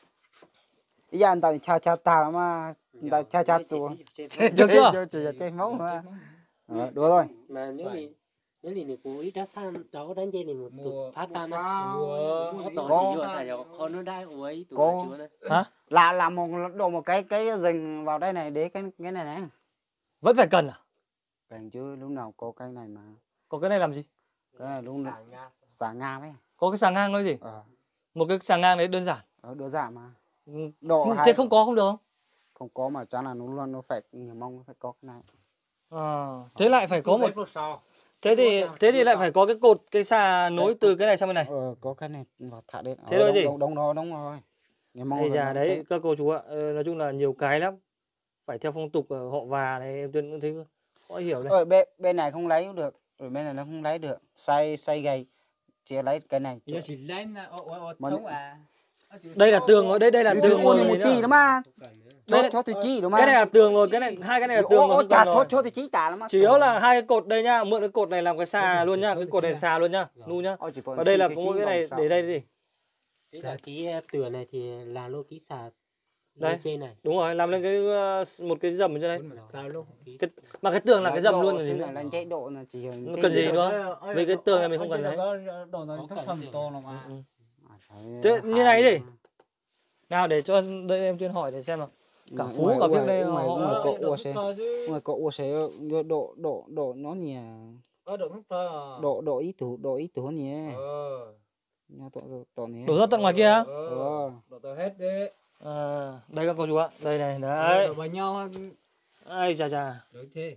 S3: Ý anh ta cha cha ta mà. Ta cha cha tu.
S1: Được chưa?
S3: Chơi chơi máu mà. Ờ, được rồi.
S5: Mà nếu thì nếu thì nếu cố ý đã san đó đánh dây này một
S4: Mua-
S5: tụt phát tan
S4: mua-
S5: á.
S4: mua-
S5: Mua tổ
S3: có-
S5: chỉ vừa xài cho con nó đai ủi tụi
S3: có-
S5: nó chúa này.
S1: Hả?
S3: Là làm một đồ một cái cái rừng vào đây này để cái cái này này.
S1: Vẫn phải cần à?
S3: Càng chứ lúc nào có cái này mà.
S1: Có cái này làm gì?
S3: Cái này lúc nào
S5: Xài nga.
S3: xả nga ấy.
S1: Có cái xà ngang thôi gì?
S3: Ờ,
S1: Một cái xà ngang đấy đơn giản.
S3: ờ, đưa giảm mà.
S1: Ừ,
S3: Độ
S1: Thế
S3: hai-
S1: không có không được không?
S3: Không có mà chắc là nó luôn nó phải nhiều mong nó phải có cái này.
S1: Ờ, thế lại phải có một
S5: Một sò.
S1: thế thì thế thì lại phải có cái cột cái xà nối từ cái này sang bên này.
S3: Ờ, có cái này vào thả đến.
S1: Thế
S3: Ờ,
S1: thôi
S3: đúng,
S1: gì?
S3: Đúng, đúng, đúng, đúng rồi. Nhiều mong
S1: Ây
S3: rồi
S1: già
S3: nó
S1: đấy
S3: thế.
S1: các cô chú ạ, ờ, nói chung là nhiều cái lắm. Phải theo phong tục ở họ Và này em tuyên cũng thấy khó hiểu đây.
S3: Ở bên bên này không lấy cũng được, ở bên này nó không lấy được. Xây xây gầy chỉ lấy cái này.
S4: Giờ chỉ lên là ô ô ô
S3: Mà-
S4: thống à.
S1: Đây là tường rồi, đây đây là
S3: Tường
S1: tường
S3: mua
S1: rồi
S3: một
S1: gì
S3: tí
S1: nữa.
S3: đó mà. chốt
S1: này-
S3: chốt thì chi đúng không?
S1: Cái này là tường rồi, cái này hai cái này là tường
S3: Ô,
S1: rồi,
S3: ô,
S1: không
S3: chả
S1: cần rồi.
S3: chốt chốt thì chi tả lắm á.
S1: Chủ yếu là hai cái cột đây nhá, mượn cái cột này làm cái xà luôn nhá, cái cột này xà luôn nhá, nu nhá.
S3: Ôi, chỉ còn
S1: Và đây
S3: chi
S1: là
S3: cái
S1: có
S3: chi
S1: mỗi cái
S3: bằng
S1: này
S3: sao?
S1: để đây đi.
S5: Thế là cái ờ, tường này thì là lô ký xà
S1: Đây.
S5: lên trên này.
S1: Đúng rồi, làm lên cái ờ, một cái dầm ở trên đây.
S5: Sao luôn? Ký
S1: Cái, mà cái tường là cái dầm
S3: Độ
S1: luôn rồi gì
S3: xin
S1: nữa.
S3: là lên chế độ là chỉ
S1: Nó
S3: trên
S1: cần gì
S3: dưới.
S1: nữa? Vì cái tường này mình không cần đấy.
S4: Đồ nó thấp thầm to nó mà.
S1: Ừ.
S3: À, phải
S1: Thế như
S3: hai
S1: này gì?
S3: mà.
S1: Nào để cho đây em chuyên hỏi để xem nào. Cả
S3: Ngoài-
S1: Phú
S3: ngoài-
S1: cả Viếc
S3: ngoài-
S1: đây
S3: ngoài-
S1: họ-
S3: ngoài
S1: họ-
S3: cậu ua xe. Ngoài cậu ua xe độ độ độ độ nó nhỉ.
S4: Ở độ thấp to.
S3: Độ độ ý tủ độ ý tủ nhỉ.
S4: Ờ.
S3: Nha tổ tổ nhỉ.
S1: đổ ra tận ngoài kia á.
S4: Ờ. Độ to hết đi.
S1: À, đây các cô chú ạ, đây này, đấy.
S4: Độ bằng nhau
S1: Ai chà chà.
S4: đối thế.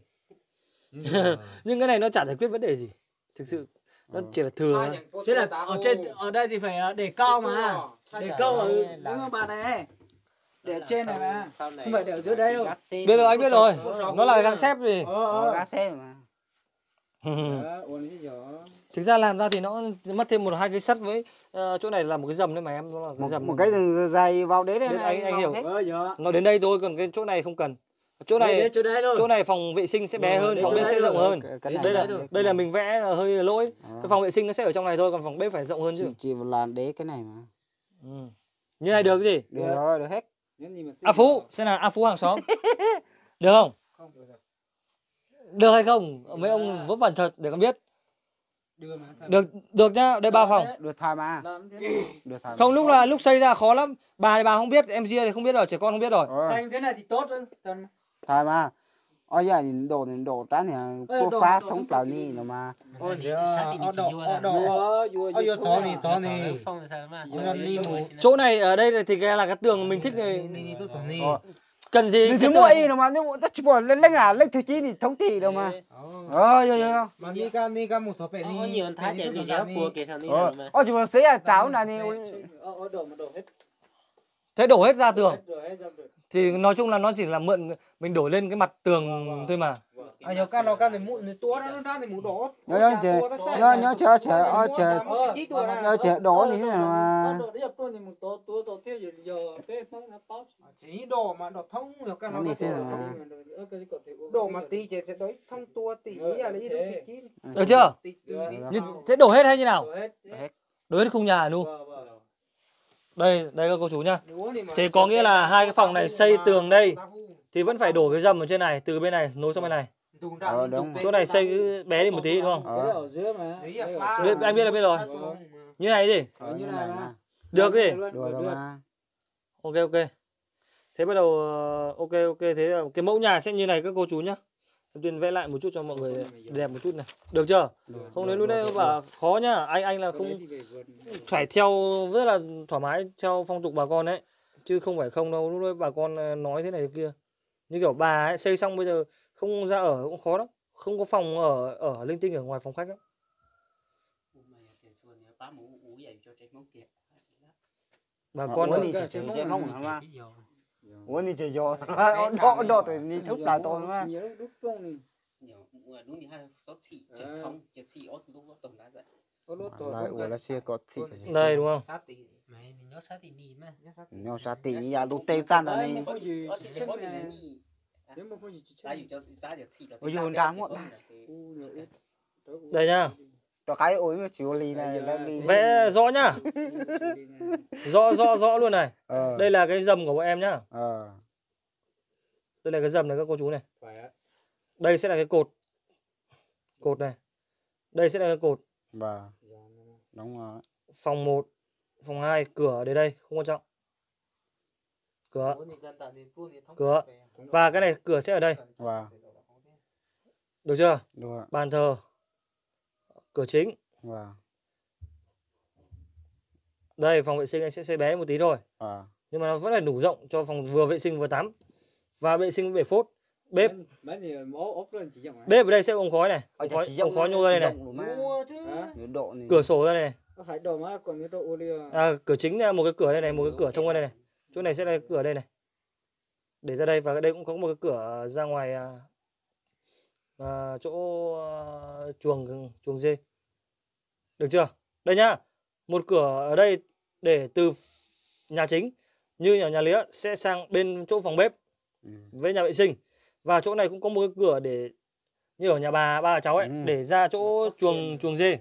S1: Nhưng cái này nó chả giải quyết vấn đề gì. Thực sự nó chỉ là thừa.
S4: Thế là ở trên ở đây thì phải để cao mà. Để cao ở đúng không bà này? Để ở trên này mà.
S5: Sau này
S4: Không phải để ở dưới đây đâu.
S1: Biết rồi, anh biết rồi. Nó là găng xếp gì.
S4: Ờ
S3: Ờ,
S4: ờ.
S3: gá xe mà.
S4: Ờ, uống cái gì đó.
S1: Thực ra làm ra thì nó mất thêm một hai cái sắt với ờ, chỗ này là một cái dầm đấy mà em, nó là cái
S3: Một,
S1: dầm.
S3: một cái dày- dày vào đấy đấy
S1: Biết,
S3: này.
S1: anh- anh
S3: vào
S1: hiểu.
S3: hết.
S4: Ờ dạ.
S1: Nó đến đây thôi, còn cái chỗ này không cần. Chỗ
S4: Đây,
S1: này
S4: đây, chỗ đây thôi.
S1: chỗ này phòng vệ sinh sẽ bé
S4: Ờ,
S1: hơn,
S4: đây,
S1: phòng
S4: chỗ
S1: bếp
S4: đây
S1: sẽ
S4: thôi.
S1: rộng hơn.
S3: Cái- cái này
S1: Đây là
S3: cái
S1: đây là
S3: này.
S1: mình vẽ là hơi lỗi.
S3: Ờ.
S1: Cái phòng vệ sinh nó sẽ ở trong này thôi, còn phòng bếp phải rộng hơn chứ.
S3: Chỉ chỉ là đế cái này mà.
S1: Ừ. Như này được cái gì?
S3: Được rồi, được hết.
S4: Nếu nhìn mà
S1: A Phú, xem nào, A Phú hàng xóm. Được không?
S4: không được rồi.
S1: Được hay không? Mấy ông vớ vẩn thật để con biết.
S4: Đưa mà. thật.
S1: Được được nhá, đây ba phòng.
S3: Được thôi mà.
S4: Làm thế này.
S3: Được thôi.
S1: Không, lúc là lúc xây ra khó lắm. Bà thì bà không biết, em Gia thì không biết rồi, trẻ con không biết rồi.
S3: Ờ,
S4: Xanh thế này thì tốt hơn. Toàn
S3: thôi mà. Ôi giờ nhìn đồ này đồ trán thì
S4: Ê,
S3: cô
S4: đồ-
S3: phá
S4: đồ
S3: thông
S4: không
S3: bảo
S4: phải
S3: ni
S4: gì.
S3: nó mà.
S5: Ôi,
S4: Ôi,
S5: sát thì
S4: ở
S5: chỉ
S4: độ
S5: vô
S4: ở
S5: là.
S4: độ vừa vừa
S3: Ờ,
S4: thì to này.
S5: Phong là sao mà?
S4: Nó đi mù.
S1: Chỗ này ở đây thì cái là cái tường mình thích này.
S3: Ờ.
S1: Cần gì?
S3: Thì
S1: Cái
S3: cái
S1: tường
S3: mua y nó mà nếu ta chỉ bỏ lên lên à lên thứ chi thì thống trị đâu mà. Ờ yo yo.
S4: Mà đi ca đi ca một thọ bẹ
S5: Có
S4: đi.
S5: nhiều thái để gì đó của cái thằng này
S3: Ờ.
S5: mà.
S3: Ờ chỉ bỏ xế à cháo này đi.
S4: Ở ở độ mà độ hết.
S1: Thế đổ hết ra tường.
S4: Rồi hết ra rồi.
S1: Thì nói chung là nó chỉ là mượn mình đổi lên cái mặt tường thôi mà.
S4: À giờ ca nó ca thì mũ thì tua nó ra thì mũ đỏ.
S3: Nhớ nhớ chờ nhớ nhớ chờ chờ ờ chờ nhớ chờ đổ như thế nào mà.
S4: Đổ đi tua thì mũ to tua to theo giờ giờ bé mong nó bao. Chỉ đổ mà đổ thông rồi ca nó đổ mà tí chỉ sẽ đối thông tua tí à lấy đâu chỉ chín.
S1: Được chưa?
S4: Tí
S1: Như, thế đổ hết hay như nào?
S4: đổ hết.
S1: Đổ hết khung nhà nu.
S4: Vâng vâng.
S1: Đây, đây các cô chú nhá.
S4: Đũa mà-
S1: Thì có nghĩa là hai cái phòng này xây tường đây thì vẫn phải đổ cái dầm ở trên này, từ bên này nối sang bên này.
S3: Ờ, đúng.
S1: Chỗ này xây cái bé đi một tí đúng không?
S4: Cái đó ở dưới mà.
S3: Đấy
S4: Đấy
S3: là
S4: ở
S3: pha.
S1: Biết, anh biết là biết rồi. Như này gì?
S3: Ờ, như này mà.
S1: Được cái gì?
S3: Được rồi mà.
S1: Ok ok. Thế bắt đầu ờ, ok ok, thế là cái mẫu nhà sẽ như này các cô chú nhá. Em Tuyên vẽ lại một chút cho mọi người đẹp một chút này. Được chưa? Không đến lúc đây bảo khó nhá. Anh anh là không phải theo rất là thoải mái theo phong tục bà con đấy, chứ không phải không đâu. Lúc đấy bà con ờ, nói thế này thế kia. Như kiểu bà ấy, xây xong bây giờ không ra ở cũng khó lắm. Không có phòng ở ở linh tinh ở ngoài phòng khách ấy. Bà con
S3: Ủa,
S1: ở-
S3: thì chỉ chỉ chỉ mong hả mà.
S5: Cái dầu.
S3: Ủa thì chỉ do. Đổ đổ thì đi thúc lại tôi mà.
S4: Nhớ đúc phong này.
S5: Nhiều đúng thì hai số thị truyền thống, truyền thị ốt lúc đó tổng đã vậy.
S4: Có lốt to.
S3: Lại ủa là xe có thị.
S1: đây đúng không?
S5: Sát thì mày mình nhớ sát thì đi mà.
S3: Nhau sát tỷ như lúc tây tan là này.
S4: Có gì
S5: Ở
S4: trên
S5: trên
S4: này.
S5: này.
S4: Nếu mà có gì chỉ
S5: Ta
S4: chân.
S5: dù cho ta giờ thị là.
S3: Ôi dồi, đáng quá ta.
S1: Đây nhá.
S3: Cho cái ối mà chịu lì này là lì.
S1: Vẽ rõ nhá. Rõ rõ rõ luôn này.
S3: Ờ.
S1: Đây là cái dầm của bọn em nhá.
S3: Ờ.
S1: Đây là cái dầm này các cô chú này.
S4: Phải á.
S1: Đây sẽ là cái cột. Cột này. Đây sẽ là cái cột.
S3: Vâng. Đúng rồi.
S1: Phòng một, phòng hai, cửa ở đây đây, không quan trọng. Cửa. Cửa. Và cái này cửa sẽ ở đây.
S3: Vâng.
S1: Được chưa?
S3: Được rồi.
S1: Bàn thờ. Cửa chính.
S3: Vâng.
S1: Đây phòng vệ sinh anh sẽ xây bé một tí thôi.
S3: Ờ.
S1: Nhưng mà nó vẫn là đủ rộng cho phòng vừa vệ sinh vừa tắm. Và vệ sinh bể phốt. Bếp.
S4: Mấy thì ốp ốp lên chỉ dùng.
S1: Bếp ở đây sẽ ống khói này. Ống khói, ống khói nhô ra đây này.
S4: Mua chứ.
S3: Nhiệt độ này.
S1: Cửa sổ ra đây này.
S4: Có phải đồ mà còn cái độ ô liu.
S1: À, cửa chính là một cái cửa đây này, một cái cửa thông qua đây này. Chỗ này sẽ là cái cửa đây này. Để ra đây, và đây cũng có một cái cửa ra ngoài à, à, chỗ à, chuồng chuồng dê. Được chưa? Đây nhá. Một cửa ở đây để từ nhà chính như ở nhà Lý sẽ sang bên chỗ phòng bếp
S3: Ừ.
S1: với nhà vệ sinh. Và chỗ này cũng có một cái cửa để như ở nhà bà ba cháu ấy,
S3: Ừ.
S1: để ra chỗ chuồng chuồng dê.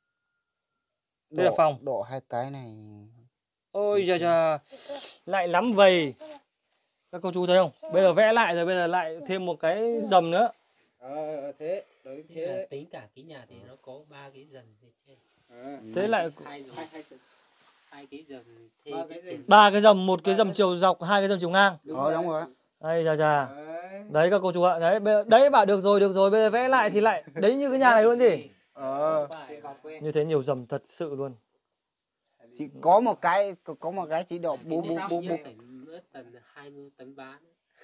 S1: Đây là
S3: Độ-
S1: phòng.
S3: Độ hai cái này.
S1: Ôi giời giời, lại lắm vầy. Các cô chú thấy không? Bây giờ vẽ lại rồi, bây giờ lại thêm một cái rầm nữa.
S4: Ờ thế, đấy
S2: Thế là
S4: thế.
S2: tính cả cái nhà thì nó có ba cái dần phía trên.
S4: Ờ.
S1: Thế lại
S2: hai dần,
S4: Hai hai sự.
S2: hai cái dần thêm
S4: Ba
S2: cái
S4: cái
S2: trên.
S1: ba cái rầm, một cái rầm chiều dọc, hai cái rầm chiều ngang.
S3: Ờ đúng rồi.
S1: Đây già già.
S4: Đấy.
S1: Đấy các cô chú ạ. Đấy, bây giờ- đấy bảo được rồi, được rồi, bây giờ vẽ lại thì lại đấy như cái nhà này luôn gì.
S3: Ờ.
S4: Tiền cọc quê.
S1: Như thế nhiều rầm thật sự luôn.
S3: Chỉ có một cái có, có một cái chỉ độ
S2: Cái
S3: bú
S2: này
S3: bú bú
S2: nhớ
S3: bú.
S2: phải mất tầm hai mươi tấn bán.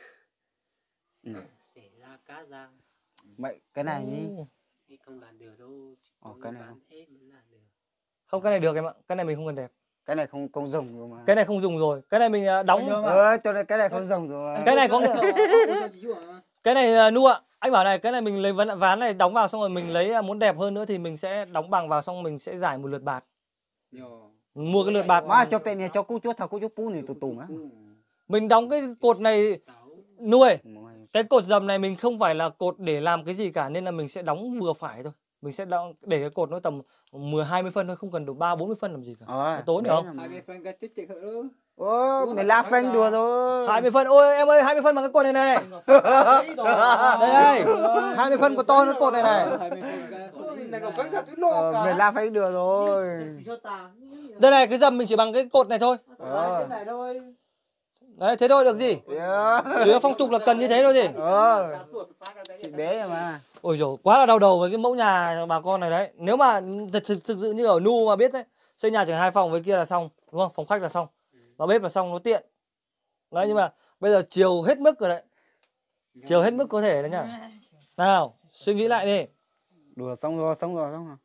S3: Ừ.
S2: Xẻ ra cá ra.
S3: Vậy cái này nhỉ?
S2: Thì không làm được đâu.
S3: Ồ,
S2: Tôi
S3: cái này
S2: bán
S3: không?
S2: hết mới làm được.
S1: Không, cái này được em ạ. Cái này mình không cần đẹp.
S3: Cái này không không dùng rồi mà.
S1: Cái này không dùng rồi. Cái này mình à, đóng.
S3: Ờ, cho nên cái này không dùng rồi.
S1: Cái này có nghĩa.
S4: Cái
S1: Cái này à, Nu ạ. Anh bảo này, cái này mình lấy ván ván này đóng vào xong rồi mình lấy à, muốn đẹp hơn nữa thì mình sẽ đóng bằng vào xong mình sẽ giải một lượt bạt. Mua cái lượt bạt.
S3: Mà cho bên này cho cô chú thằng cô chú pú này tụt tụm á.
S1: Mình đóng cái cột này nuôi. Cái cột dầm này mình không phải là cột để làm cái gì cả nên là mình sẽ đóng vừa phải thôi. Mình sẽ đóng, để cái cột nó tầm mười hai mươi phân thôi, không cần đủ ba bốn mươi phân làm gì cả.
S3: Ờ.
S1: Tốn hiểu không?
S4: hai mươi phân cái chích chích nữa.
S3: Ô, mày la phanh đùa rồi.
S1: hai mươi phân. Ôi em ơi, hai mươi phân bằng cái cột này này. Đây đây. hai mươi phân có to hơn cái cột này này.
S4: Này có phấn thật
S3: Ờ, mày la phanh đùa rồi.
S1: Đây này, cái dầm mình chỉ bằng cái cột này thôi.
S3: Ờ.
S4: này thôi.
S1: Đấy, thế thôi được gì?
S3: Yeah.
S1: Chủ yếu phong tục là cần như thế thôi gì.
S3: Ờ. Chị bé rồi mà.
S1: Ôi dồi, quá là đau đầu với cái mẫu nhà bà con này đấy. Nếu mà thật thực, thực sự như ở Nu mà biết đấy, xây nhà chỉ hai phòng với kia là xong, đúng không? Phòng khách là xong, và bếp là xong, nó tiện. Đấy, nhưng mà bây giờ chiều hết mức rồi đấy. Chiều hết mức có thể đấy nhá. Nào, suy nghĩ lại đi.
S3: Đùa xong rồi, xong rồi, xong rồi.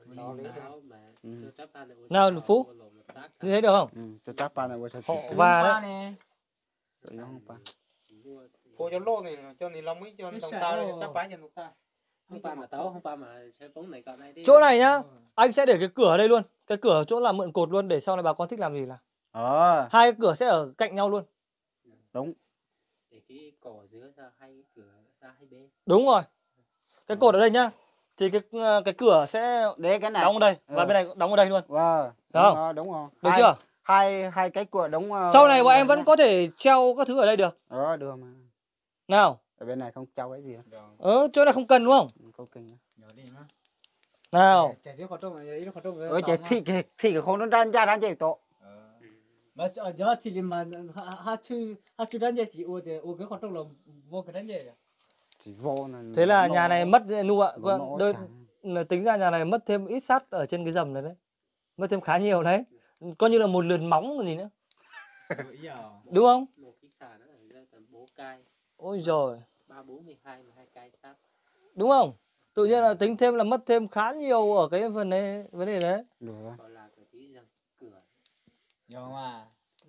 S3: Ừ.
S1: Nào Phú, như thế được không?
S3: Ừ, cho chắc ba này cho
S1: Họ và đấy.
S3: nó không pa.
S4: Cô cho lô này cho này lòng ấy cho đồng tao này sắp bán cho chúng ta.
S2: Không pa mà táo, không pa mà chơi bóng này cậu này đi.
S1: Chỗ này nhá, anh sẽ để cái cửa ở đây luôn. Cái cửa chỗ là mượn cột luôn để sau này bà con thích làm gì là.
S3: Ờ,
S1: Hai cái cửa sẽ ở cạnh nhau luôn.
S3: đúng.
S2: Để cái cỏ giữa ra hai cái cửa ra hai bên.
S1: Đúng rồi. Cái cột ở đây nhá. Thì cái cái cửa sẽ
S3: Để cái này.
S1: đóng ở đây và
S3: Ừ.
S1: bên này đóng ở đây luôn.
S3: Vâng.
S1: Được
S3: Đúng
S1: không?
S3: rồi, đúng rồi.
S1: Được
S3: Hai-
S1: chưa?
S3: Hai hai cái cửa đóng. ờ,
S1: Sau này bọn em vẫn
S3: nha.
S1: có thể treo các thứ ở đây được.
S3: Ờ, được mà.
S1: Nào.
S3: Ở bên này không trao cái gì á.
S1: Ờ, chỗ này không cần đúng không?
S3: Ừ, không kinh á.
S1: Nào.
S4: Chả thiếu khó trông này, ít khó trông.
S3: Ôi trời, thì cái thì cái không nó đan ra đan chạy tổ.
S4: Mà ở đó thì mà ha chư ha chư đánh gì chỉ ô thì ô cái khó trông là vô cái đánh gì.
S3: Chỉ vô là.
S1: Thế là
S3: nó-
S1: nhà này mất Nu ạ.
S3: nó nổ
S1: Đơn,
S3: thẳng.
S1: tính ra nhà này mất thêm ít sắt ở trên cái dầm này đấy. Mất thêm khá nhiều đấy. Coi như là một lượt móng còn gì nữa. Đúng không?
S2: Một cái xà nó là ra tầm bốn cai,
S1: Ôi rồi.
S2: ba bốn mười hai mà hai cai sát.
S1: Đúng không? Tự nhiên là tính thêm là mất thêm khá nhiều ở cái phần này, vấn đề đấy.
S3: Được.
S2: Gọi là cái răng cửa.
S4: Rồi mà.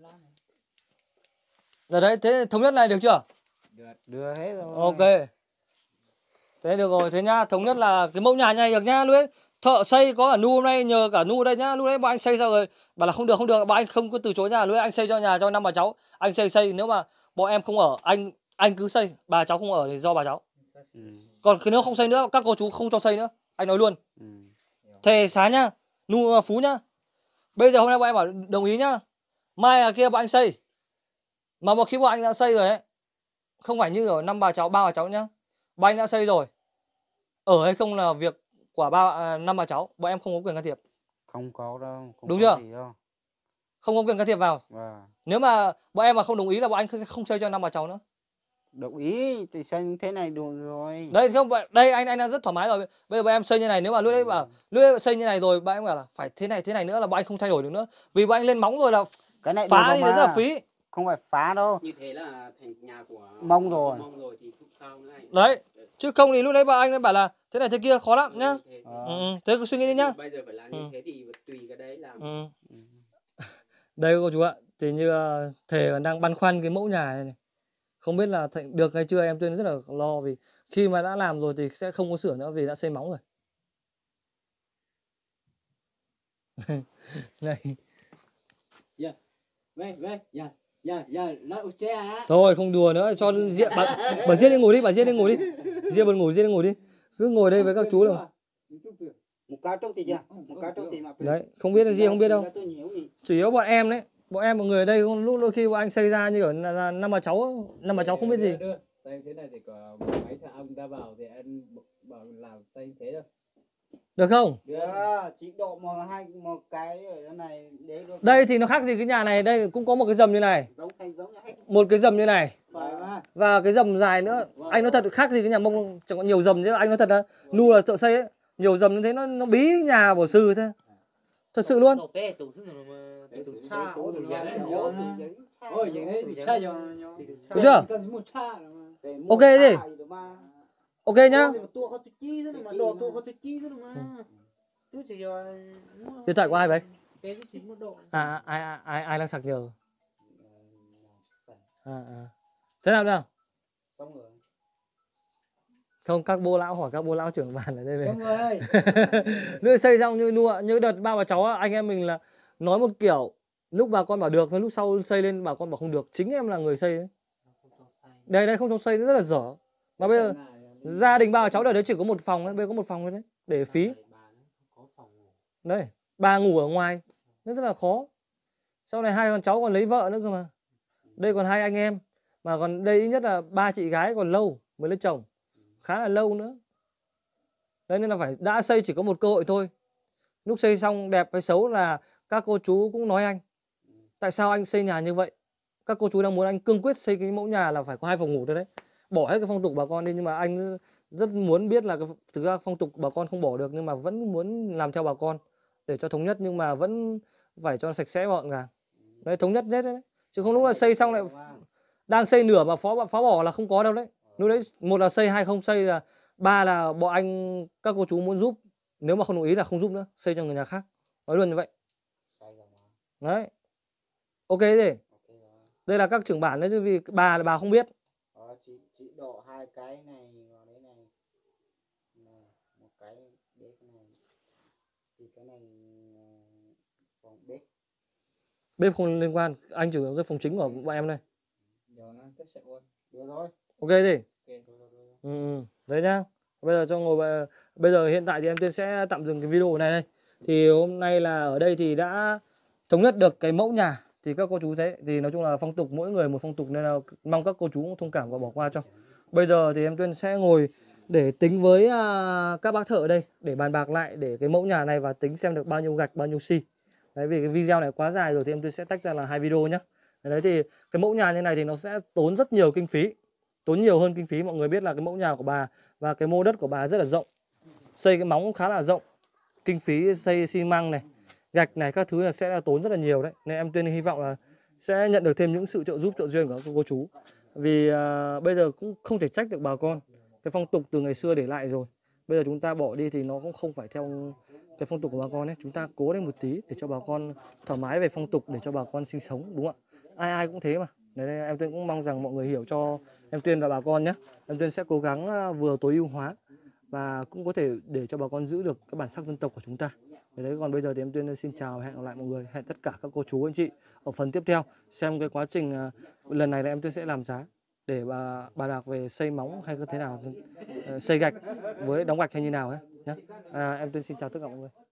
S1: Rồi đấy, thế thống nhất này được chưa?
S3: Đưa hết rồi.
S1: Ok. Thế được rồi, thế nhá, thống nhất là cái mẫu nhà này được nhá, lúc đấy thợ xây có cả Nu hôm nay nhờ cả Nu đây nhá, lúc đấy bọn anh xây ra rồi, bảo là không được không được, bọn anh không có từ chối nhà, lúc đấy anh xây cho nhà cho năm bà cháu, anh xây xây nếu mà bọn em không ở, anh anh cứ xây, bà cháu không ở thì do bà cháu.
S3: Ừ.
S1: Còn nếu không xây nữa, các cô chú không cho xây nữa, anh nói luôn.
S3: Ừ.
S1: Thề xá nhá, Nu Phú nhá. Bây giờ hôm nay bọn em bảo đồng ý nhá, mai là kia bọn anh xây, mà một khi bọn anh đã xây rồi ấy, không phải như ở năm bà cháu, ba bà cháu nhá, bọn anh đã xây rồi, ở hay không là việc của ba à, năm bà cháu, bọn em không có quyền can thiệp,
S3: Không có đâu. Không
S1: Đúng
S3: có
S1: chưa?
S3: gì đâu.
S1: không có quyền can thiệp vào.
S3: Vâng.
S1: Nếu mà bọn em mà không đồng ý là bọn anh sẽ không xây cho năm bà cháu nữa.
S3: Đồng ý thì xây như thế này đủ rồi.
S1: Đấy không, đây anh anh đang rất thoải mái rồi. Bây giờ bọn em xây như này, nếu mà lúc đấy bảo lúc đấy xây như này rồi, bọn em bảo là phải thế này thế này nữa là bọn anh không thay đổi được nữa, vì bọn anh lên móng rồi là
S3: Cái này
S1: phá
S3: được
S1: đi
S3: rồi
S1: rất là
S3: mà.
S1: phí.
S3: Không phải phá đâu.
S5: Như thế là thành nhà của
S3: Mông rồi.
S5: Mông rồi thì không sao nữa anh.
S1: Đấy, chứ không thì lúc đấy bọn anh bảo là thế này thế kia khó lắm nhá.
S5: Thế,
S3: Ờ.
S1: Ừ, thế cứ suy nghĩ đi nhá.
S5: Bây giờ phải làm như
S1: Ừ.
S5: thế thì tùy cái đấy làm.
S1: Ừ. Đây cô chú ạ, thì như uh, Thề còn đang băn khoăn cái mẫu nhà này, này. Không biết là thành được hay chưa, em tôi rất là lo vì khi mà đã làm rồi thì sẽ không có sửa nữa vì đã xây móng rồi. Này.
S2: Về về, dạ. Giờ giờ nó che á.
S1: Thôi không đùa nữa, cho Diệp bà, bà Diệp đi ngủ đi, bà Diệp đi ngủ đi. Diệp buồn ngủ, Diệp đi ngủ đi. Cứ ngồi đây với các chú rồi.
S3: Một cá trông thì chưa? Một cá trông thì mà.
S1: Đấy, không biết là gì không biết đâu.
S3: Tôi nhiều gì.
S1: Chủ yếu bọn em đấy, bọn em mọi người ở đây lúc đôi khi bọn anh xây ra như kiểu là, là năm bà cháu, năm bà cháu không biết gì.
S2: Xây thế này thì có mấy thằng ông ta vào thì anh bảo làm xây thế đâu.
S1: Được không?
S3: Được, chỉ độ một hai một cái ở đây này đấy được.
S1: Đây thì nó khác gì cái nhà này, đây cũng có một cái rầm như này.
S3: Giống hay giống hết.
S1: Một cái rầm như này.
S3: Phải mà.
S1: Và cái rầm dài nữa. Anh nói thật khác gì cái nhà Mông, chẳng có nhiều rầm chứ anh nói thật là nu là thợ xây ấy, nhiều rầm như thế nó nó bí nhà bổ sư thế. Thật sự luôn.
S5: Ôi, vậy đấy, cha cho
S1: Được chưa? Ok gì? Ok nhá. Điện thoại của ai vậy? À ai ai ai, ai đang sạc nhờ? À, à. Thế nào nào?
S3: Xong rồi.
S1: Không, các bố lão hỏi các bố lão trưởng bản ở đây về.
S2: Xong rồi.
S1: Nữa xây xong như nua như đợt ba bà cháu anh em mình là nói một kiểu, lúc bà con bảo được, lúc sau xây lên bà con bảo không được, chính em là người xây đấy. Đây đây không cho xây rất là dở. Mà bây giờ gia đình ba bà cháu ở đấy chỉ có một phòng đấy, bây giờ có một phòng thôi đấy, để phí. Đây, bà ngủ ở ngoài, nó rất là khó. Sau này hai con cháu còn lấy vợ nữa cơ mà. Đây còn hai anh em, mà còn đây ít nhất là ba chị gái còn lâu mới lấy chồng, khá là lâu nữa. Đấy nên là phải đã xây chỉ có một cơ hội thôi. Lúc xây xong đẹp hay xấu là các cô chú cũng nói anh, tại sao anh xây nhà như vậy? Các cô chú đang muốn anh cương quyết xây cái mẫu nhà là phải có hai phòng ngủ thôi đấy. Bỏ hết cái phong tục bà con đi, nhưng mà anh rất muốn biết là cái, thực ra phong tục bà con không bỏ được nhưng mà vẫn muốn làm theo bà con để cho thống nhất, nhưng mà vẫn phải cho sạch sẽ gọn gàng. Đấy, thống nhất hết đấy. Chứ không lúc là xây xong lại đang xây nửa mà phó phá bỏ là không có đâu đấy. Lúc đấy một là xây, hai không xây, là ba là bọn anh các cô chú muốn giúp, nếu mà không đồng ý là không giúp nữa, xây cho người nhà khác. Nói luôn như vậy. Đấy. Ok gì? Đây là các trưởng bản đấy chứ vì bà là bà không biết.
S3: Ờ, chị chị độ hai cái này vào đấy này. Này, một cái bếp này. Thì cái này phòng bếp.
S1: Bếp không liên quan, anh chỉ có cái phòng chính của bọn em đây.
S3: Được rồi.
S1: Ok gì? Ừ, ừ. Đấy nhá. Bây giờ cho ngồi bây giờ hiện tại thì em Tuyên sẽ tạm dừng cái video này đây. Thì hôm nay là ở đây thì đã thống nhất được cái mẫu nhà. Thì các cô chú thấy thì nói chung là phong tục mỗi người một phong tục, nên là mong các cô chú thông cảm và bỏ qua cho. Bây giờ thì em Tuyên sẽ ngồi để tính với uh, các bác thợ ở đây để bàn bạc lại để cái mẫu nhà này và tính xem được bao nhiêu gạch, bao nhiêu xi. Đấy, vì cái video này quá dài rồi thì em Tuyên sẽ tách ra là hai video nhé. Đấy thì cái mẫu nhà như này thì nó sẽ tốn rất nhiều kinh phí, tốn nhiều hơn kinh phí. Mọi người biết là cái mẫu nhà của bà và cái mô đất của bà rất là rộng, xây cái móng cũng khá là rộng, kinh phí xây xi măng này, gạch này các thứ là sẽ là tốn rất là nhiều đấy. Nên em Tuyên hy vọng là sẽ nhận được thêm những sự trợ giúp trợ duyên của các cô chú. Vì uh, bây giờ cũng không thể trách được bà con, cái phong tục từ ngày xưa để lại rồi, bây giờ chúng ta bỏ đi thì nó cũng không phải theo cái phong tục của bà con ấy. Chúng ta cố lên một tí để cho bà con thoải mái về phong tục, để cho bà con sinh sống, đúng không ạ? Ai ai cũng thế mà. Đấy, nên em Tuyên cũng mong rằng mọi người hiểu cho em Tuyên và bà con nhé. Em Tuyên sẽ cố gắng vừa tối ưu hóa và cũng có thể để cho bà con giữ được cái bản sắc dân tộc của chúng ta. Đấy, còn bây giờ thì em Tuyên xin chào và hẹn gặp lại mọi người, hẹn tất cả các cô chú anh chị ở phần tiếp theo xem cái quá trình uh, lần này là em Tuyên sẽ làm giá để bà bà đạc về xây móng hay có thế nào, uh, xây gạch với đóng gạch hay như nào ấy nhé. À, em Tuyên xin chào tất cả mọi người.